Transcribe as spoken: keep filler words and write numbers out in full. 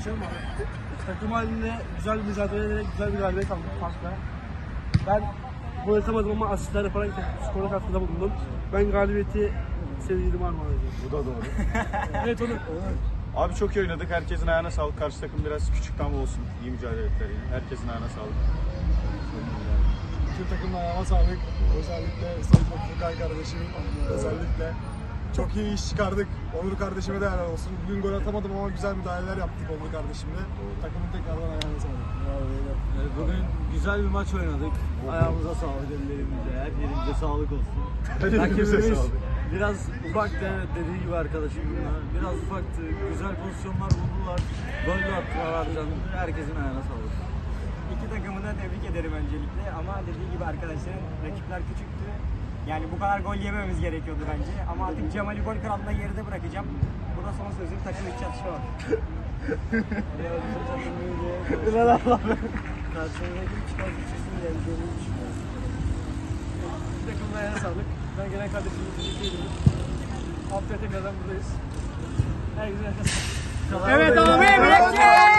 Takım halinde güzel bir mücadele ederek güzel bir galibiyet aldık farkla. Ben gol atamadım ama asistler yaparak skora katkıda bulundum. Ben galibiyeti sevdiğim armağan ediyorum. Bu da doğru. Evet onu. Abi çok iyi oynadık. Herkesin ayağına sağlık. Karşı takım biraz küçük ama olsun. İyi mücadele ettiler yine. Herkesin ayağına sağlık. Tüm takımın ayağına sağlık. Özellikle Sayın Furkan kardeşimin özellikle çok iyi iş çıkardık. Onur kardeşime de helal olsun. Bugün gol atamadım ama güzel müdahaleler yaptık Onur kardeşimle. Takımın tekrardan ayağına sağlık. Bugün güzel bir maç oynadık. Ayağımıza sağlık, ellerimize, her yerimize sağlık olsun. Rakibimiz biraz ufaktı, evet, dediği gibi arkadaşım bunlar. Biraz ufaktı, güzel pozisyonlar buldular. Gol de attılar harcandı. Herkesin ayağına sağlık. İki takımı da tebrik ederim öncelikle ama dediği gibi arkadaşların rakipler küçüktü. Yani bu kadar gol yememiz gerekiyordu bence. Ama artık Cemal'i gol kralında geride bırakacağım. Bu da son sözüm, takım iç çatışma var. Ulan Allah'ım. Karşımdaki çıkan küçüksün yani görüyorum düşünüyorum. Takımın ayağına sağlık. Ben gelen kardeşimi tebrik ediyorum. Haftaya tekrardan buradayız. Herkese ayağına sağlık. Evet abi, bırakın!